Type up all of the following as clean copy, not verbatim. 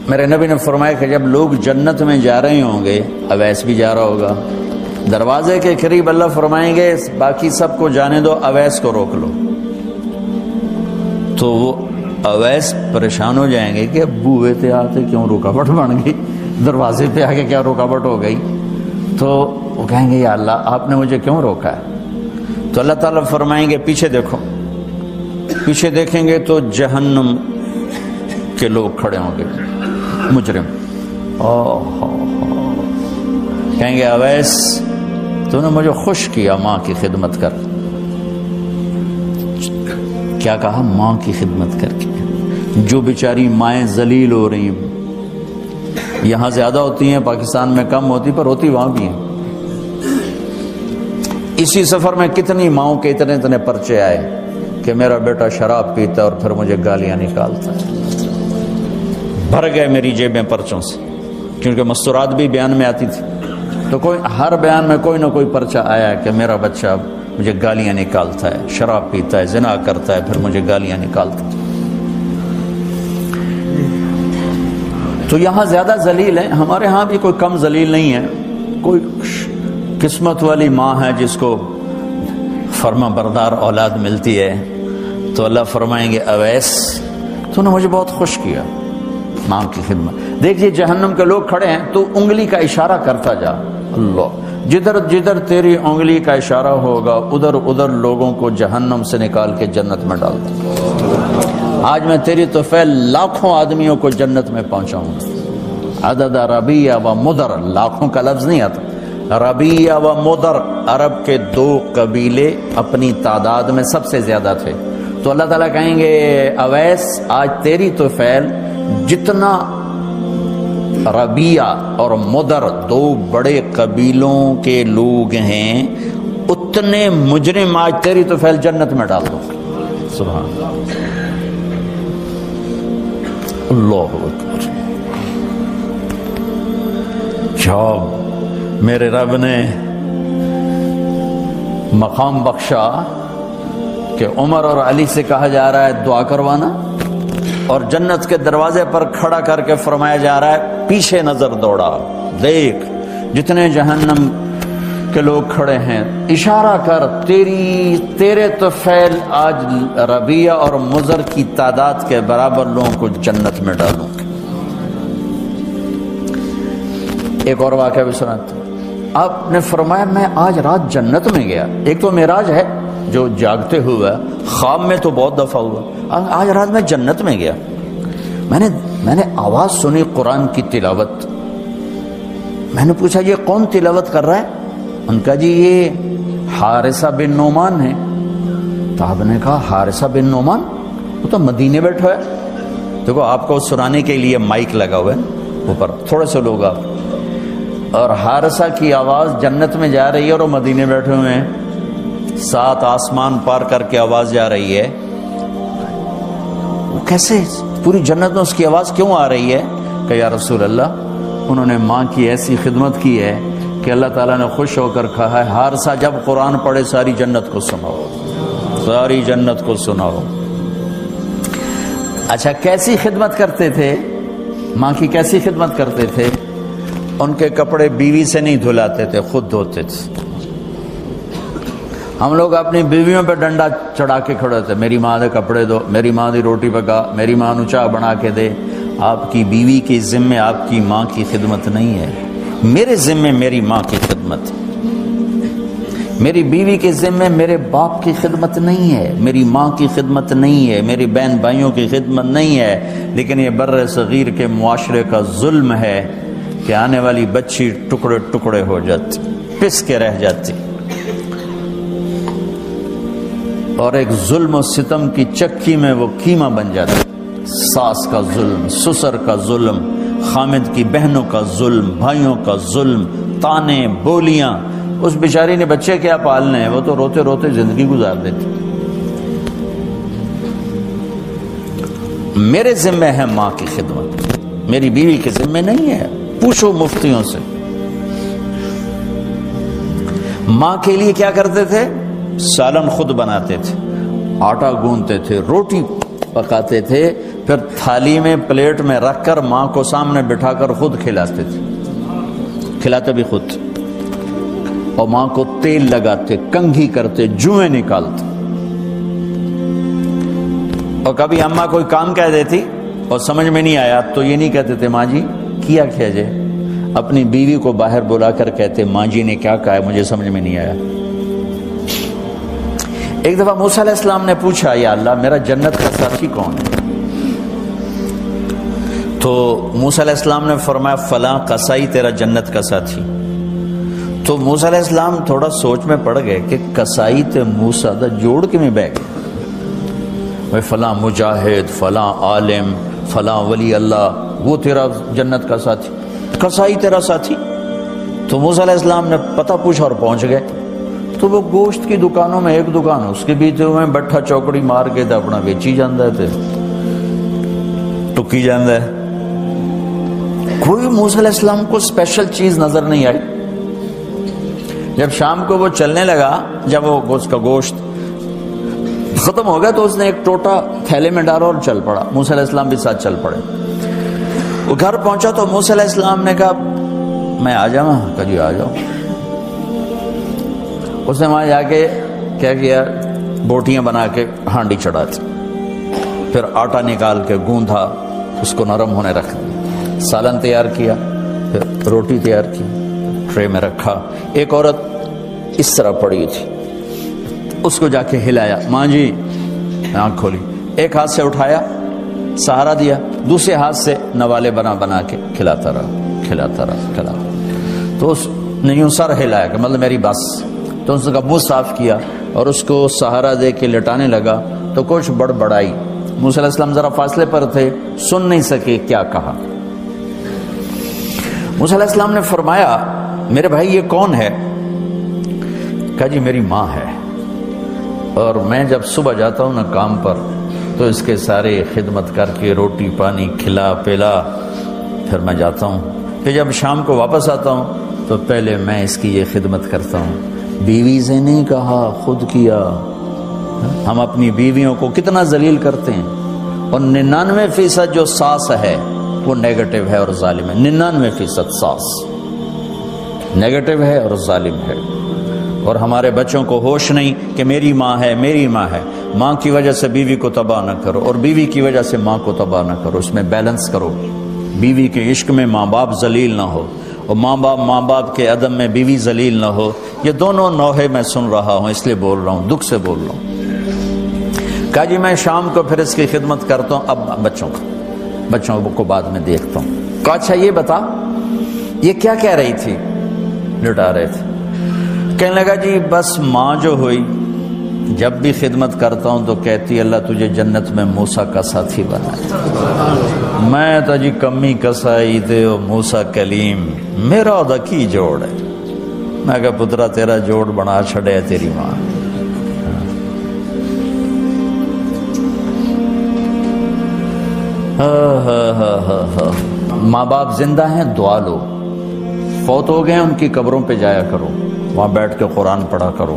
میرے نبی نے فرمایا کہ جب لوگ جنت میں جا رہے ہوں گے، اویس بھی جا رہا ہوگا، دروازے کے قریب اللہ فرمائیں گے باقی سب کو جانے دو، اویس کو روک لو، تو وہ اویس پریشان ہو جائیں گے کہ بوئے تھے آتے کیوں رکاوٹ بن گئی، دروازے پہ آ کے کیا رکاوٹ ہو گئی، تو وہ کہیں گے یا اللہ آپ نے مجھے کیوں روکا ہے؟ تو اللہ تعالیٰ فرمائیں گے پیچھے دیکھو، پیچھے دیکھیں گے تو جہنم کے لوگ کھڑے ہوں گے، مجرم، کہیں گے اویس تو نے مجھے خوش کیا ماں کی خدمت کر، کیا کہا؟ ماں کی خدمت کر کے، جو بیچاری مائیں ذلیل ہو رہی ہیں، یہاں زیادہ ہوتی ہیں، پاکستان میں کم ہوتی پر ہوتی وہاں بھی ہیں۔ اسی سفر میں کتنی ماؤں کے اتنے پرچے آئے کہ میرا بیٹا شراب پیتا اور پھر مجھے گالیاں نکالتا، بھر گئے میری جیبیں پرچوں سے، کیونکہ مستورات بھی بیان میں آتی تھی، تو کوئی ہر بیان میں کوئی نہ کوئی پرچہ آیا کہ میرا بچہ مجھے گالیاں نکالتا ہے، شراب پیتا ہے، زنا کرتا ہے، پھر مجھے گالیاں نکالتا ہے۔ تو یہاں زیادہ ذلیل ہیں، ہمارے ہاں بھی کوئی کم ذلیل نہیں ہے، کوئی قسمت والی ماں ہے جس کو فرما بردار اولاد ملتی ہے، تو اللہ فرمائیں گے اویس تو نے مجھے بہت خوش کیا ماں کی خدمت۔ دیکھیے جہنم کے لوگ کھڑے ہیں تو انگلی کا اشارہ کرتا جا، اللہ جدھر جدھر تیری انگلی کا اشارہ ہوگا ادھر ادھر لوگوں کو جہنم سے نکال کے جنت میں ڈال دیں۔ آج میں تیری طفیل لاکھوں آدمیوں کو جنت میں پہنچاؤں گا۔ عدد ربیہ و مدر، لاکھوں کا لفظ نہیں آتا، ربیہ و مدر عرب کے دو قبیلے اپنی تعداد میں سب سے زیادہ تھے، تو اللہ تعالیٰ کہیں گے اویس آج تیری طفیل جتنا ربیہ اور مدر دو بڑے قبیلوں کے لوگ ہیں اتنے مجرم آج تیری طفیل جنت میں ڈال دو۔ سبحان اللہ اکبر۔ جب میرے رب نے مقام بخشا کہ عمر اور علی سے کہا جا رہا ہے دعا کروانا، اور جنت کے دروازے پر کھڑا کر کے فرمایا جا رہا ہے پیچھے نظر دوڑا، دیکھ جتنے جہنم کے لوگ کھڑے ہیں، اشارہ کر تیرے طفیل آج ربیہ اور مضر کی تعداد کے برابر لوگوں کو جنت میں ڈالوں گا۔ ایک اور واقعہ بھی سناتا ہوں۔ آپ نے فرمایا میں آج رات جنت میں گیا، ایک تو معراج ہے جو جاگتے ہوئے، خواب میں تو بہت دفعہ ہوا، آج رات میں جنت میں گیا، میں نے آواز سنی قرآن کی تلاوت، میں نے پوچھا یہ کون تلاوت کر رہا ہے؟ ان کا جی یہ حارثہ بن نعمان ہے۔ تو آپ نے کہا حارثہ بن نعمان، وہ تو مدینے بیٹھا ہے، دیکھو آپ کو سنانے کے لیے مائک لگا ہوا ہے اوپر، تھوڑے سے لوگ آپ، اور حارثہ کی آواز جنت میں جا رہی ہے اور وہ مدینے بیٹھے ہوئے ہیں، 7 آسمان پار کر کے آواز جا رہی ہے، وہ کیسے پوری جنت میں اس کی آواز کیوں آ رہی ہے؟ کہ یا رسول اللہ انہوں نے ماں کی ایسی خدمت کی ہے کہ اللہ تعالیٰ نے خوش ہو کر کہا ہے حارثہ جب قرآن پڑھے ساری جنت کو سناؤ، ساری جنت کو سناؤ۔ اچھا کیسی خدمت کرتے تھے ماں کی؟ کیسی خدمت کرتے تھے؟ ان کے کپڑے بیوی سے نہیں دھلاتے تھے، خود دھوتے تھے۔ ہم لوگ اپنی بیویوں پہ ڈنڈا چڑھا کے کھڑے ہوتے، میری ماں دے کپڑے دو، میری ماں دی روٹی پکا، میری ماں نو چاہ بنا کے دے۔ آپ کی بیوی کے ذمے آپ کی ماں کی خدمت نہیں ہے، میرے ذمے میری ماں کی خدمت، میری بیوی کے ذمے میرے باپ کی خدمت نہیں ہے، میری ماں کی خدمت نہیں ہے، میری بہن بھائیوں کی خدمت نہیں ہے، لیکن یہ بر صغیر کے معاشرے کا ظلم ہے کہ آنے والی بچی ٹکڑے ٹکڑے ہو جاتی، پس کے رہ جاتی، اور ایک ظلم و ستم کی چکی میں وہ قیمہ بن جاتا، ساس کا ظلم، سسر کا ظلم، خامد کی بہنوں کا ظلم، بھائیوں کا ظلم، تانے بولیاں۔ اس بیچاری نے بچے کیا پالنے ہیں، وہ تو روتے روتے زندگی گزار دیتی۔ میرے ذمہ ہے ماں کی خدمت، میری بیوی کے ذمہ نہیں ہے۔ پوچھو مفتیوں سے، ماں کے لیے کیا کرتے تھے؟ سالن خود بناتے تھے، آٹا گوندتے تھے، روٹی پکاتے تھے، پھر تھالی میں پلیٹ میں رکھ کر ماں کو سامنے بٹھا کر خود کھلاتے تھے، کھلاتے بھی خود، اور ماں کو تیل لگاتے، کنگھی کرتے، جوئیں نکالتے۔ اور کبھی اماں کوئی کام کہہ دیتی اور سمجھ میں نہیں آیا تو یہ نہیں کہتے تھے ماں جی کیا جائے، اپنی بیوی کو باہر بلا کر کہتے ماں جی نے کیا کہا ہے مجھے سمجھ میں نہیں آیا۔ ایک دفعہ موسیٰ علیہ السلام نے پوچھا یا اللہ میرا جنت کا ساتھی کون ہے؟ تو موسیٰ علیہ السلام نے فرمایا فلاں قصائی تیرا جنت کا ساتھی۔ تو موسیٰ علیہ السلام تھوڑا سوچ میں پڑ گئے کہ قصائی تے موسیٰ دا جوڑ کے میں بہ گئے، فلاں مجاہد، فلاں عالم، فلاں ولی اللہ وہ تیرا جنت کا ساتھی، قصائی تیرا ساتھی۔ تو موسیٰ علیہ السلام نے پتہ پوچھا اور پہنچ گئے۔ تو وہ گوشت کی دکانوں میں ایک دکان اس کے بھی تھے، میں بٹھا چوکڑی مار کے تھا اپنا بیچی جاندہ تھے، ٹکی جاندہ ہے۔ کوئی موسیٰ علیہ السلام کو اسپیشل چیز نظر نہیں آئی۔ جب شام کو وہ چلنے لگا، جب وہ اس کا گوشت ختم ہو گیا تو اس نے ایک ٹوٹا تھیلے میں ڈالا اور چل پڑا، موسیٰ علیہ السلام بھی ساتھ چل پڑے۔ وہ گھر پہنچا تو موسیٰ علیہ السلام نے کہا میں آ جاؤں؟ کہا جی آ جاؤ۔ اس نے وہاں جا کے کیا کیا، بوٹیاں بنا کے ہانڈی چڑھا دی، پھر آٹا نکال کے گوندھا، اس کو نرم ہونے رکھ دیا، سالن تیار کیا، پھر روٹی تیار کی، ٹرے میں رکھا۔ ایک عورت اس طرح پڑی تھی، اس کو جا کے ہلایا، ماں جی، آنکھ کھولی، ایک ہاتھ سے اٹھایا، سہارا دیا، دوسرے ہاتھ سے نوالے بنا بنا کے کھلاتا رہا۔ تو اس نے یوں سر ہلایا کہ مطلب میری بس۔ تو اس کا منہ صاف کیا اور اس کو سہارا دے کے لٹانے لگا تو کچھ بڑبڑائی۔ موسیٰ علیہ السلام ذرا فاصلے پر تھے، سن نہیں سکے کیا کہا۔ موسیٰ علیہ السلام نے فرمایا میرے بھائی یہ کون ہے؟ کہا جی میری ماں ہے، اور میں جب صبح جاتا ہوں نا کام پر تو اس کے سارے خدمت کر کے روٹی پانی کھلا پلا پھر میں جاتا ہوں، پھر جب شام کو واپس آتا ہوں تو پہلے میں اس کی یہ خدمت کرتا ہوں۔ بیوی سے نہیں کہا، خود کیا۔ ہم اپنی بیویوں کو کتنا ذلیل کرتے ہیں، اور 99% جو ساس ہے وہ نیگیٹو ہے اور ظالم ہے۔ 99% ساس نیگیٹو ہے اور ظالم ہے، اور ہمارے بچوں کو ہوش نہیں کہ میری ماں ہے، میری ماں ہے۔ ماں کی وجہ سے بیوی کو تباہ نہ کرو، اور بیوی کی وجہ سے ماں کو تباہ نہ کرو، اس میں بیلنس کرو۔ بیوی کے عشق میں ماں باپ ذلیل نہ ہو، اور ماں باپ کے عدم میں بیوی ذلیل نہ ہو۔ یہ دونوں نوحے میں سن رہا ہوں، اس لیے بول رہا ہوں، دکھ سے بول رہا ہوں۔ کہا جی میں شام کو پھر اس کی خدمت کرتا ہوں، اب بچوں کو بعد میں دیکھتا ہوں۔ کہا اچھا یہ بتا یہ کیا کہہ رہی تھی؟ لٹا رہے تھے۔ کہنے لگا جی بس ماں جو ہوئی جب بھی خدمت کرتا ہوں تو کہتی اللہ تجھے جنت میں موسیٰ کا ساتھی بنائے۔ میں تو جی کمی کسائی تے موسیٰ کلیم، میرا دا کی جوڑ ہے۔ میں کہا پترا تیرا جوڑ بنا چھڑے ہے تیری ماں۔ ماں باپ زندہ ہیں دعا لو، فوت ہو گئے ان کی قبروں پہ جایا کرو، وہاں بیٹھ کے قرآن پڑھا کرو۔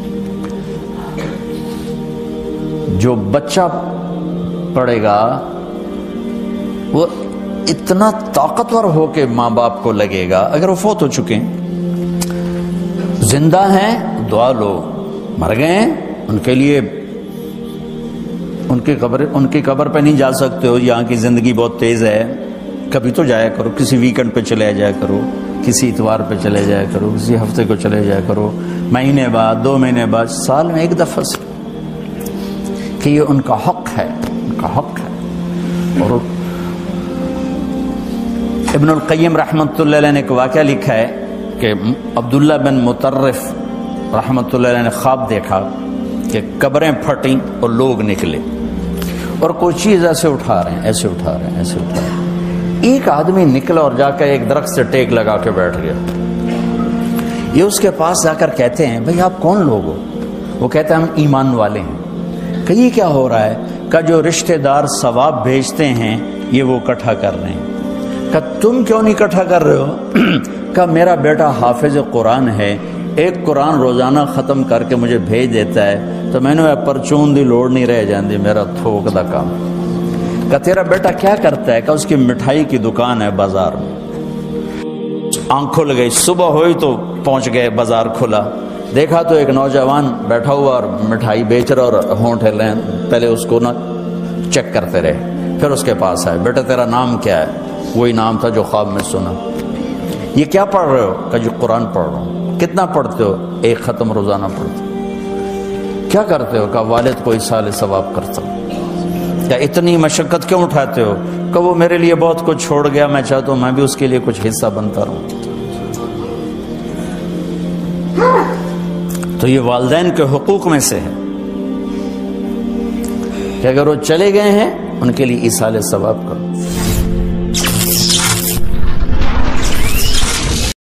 جو بچہ پڑھے گا وہ اتنا طاقتور ہو کے ماں باپ کو لگے گا، اگر وہ فوت ہو چکے ہیں۔ زندہ ہیں دعا لو، مر گئے ہیں ان کے لیے ان کی قبر پہ نہیں جا سکتے ہو، یہاں کی زندگی بہت تیز ہے، کبھی تو جایا کرو، کسی ویکنڈ پہ چلے جایا کرو، کسی اتوار پہ چلے جایا کرو، کسی ہفتے کو چلے جایا کرو، مہینے بعد 2 مہینے بعد، سال میں ایک دفعہ سے، کہ یہ ان کا حق ہے، ان کا حق ہے۔ اور ابن القیم رحمۃ اللہ علیہ نے ایک واقعہ لکھا ہے کہ عبداللہ بن مطرف رحمۃ اللہ علیہ نے خواب دیکھا کہ قبریں پھٹیں اور لوگ نکلے اور کوئی چیز ایسے اٹھا رہے ہیں، ایسے اٹھا رہے ہیں، ایسے اٹھا رہے ہیں۔ ایک آدمی نکلا اور جا کر ایک درخت سے ٹیک لگا کے بیٹھ گیا۔ یہ اس کے پاس جا کر کہتے ہیں بھئی آپ کون لوگ ہو؟ وہ کہتے ہیں ہم ایمان والے ہیں۔ کہ یہ کیا ہو رہا ہے؟ کہ جو رشتہ دار ثواب بھیجتے ہیں یہ وہ اکٹھا کر رہے ہیں۔ کہ تم کیوں نہیں اکٹھا کر رہے ہو؟ کہ میرا بیٹا حافظ قرآن ہے، ایک قرآن روزانہ ختم کر کے مجھے بھیج دیتا ہے، تو میں نے پرچون دی لوڑ نہیں رہ جاندی، میرا تھوک دا کام۔ کہ تیرا بیٹا کیا کرتا ہے؟ کہ اس کی مٹھائی کی دکان ہے بازار میں۔ آنکھ کھل گئی، صبح ہوئی تو پہنچ گئے، بازار کھلا، دیکھا تو ایک نوجوان بیٹھا ہوا اور مٹھائی بیچ رہا اور ہونٹ ہل رہے ہیں۔ پہلے اس کو چیک کرتے رہے، پھر اس کے پاس آئے، بیٹا تیرا نام کیا ہے؟ وہی نام تھا جو خواب میں سنا۔ یہ کیا پڑھ رہے ہو؟ کہ جو قرآن پڑھ رہا ہوں۔ کتنا پڑھتے ہو؟ ایک ختم روزانہ پڑھتے ہو۔ کیا کرتے ہو؟ کہ والد کو ایصال ثواب کرتا ہوں۔ کیا اتنی مشقت کیوں اٹھاتے ہو؟ کہ وہ میرے لیے بہت کچھ چھوڑ گیا، میں چاہتا ہوں میں بھی اس کے لیے کچھ حصہ بنتا رہوں۔ تو یہ والدین کے حقوق میں سے ہے کہ اگر وہ چلے گئے ہیں ان کے لیے ایصال ثواب کرو۔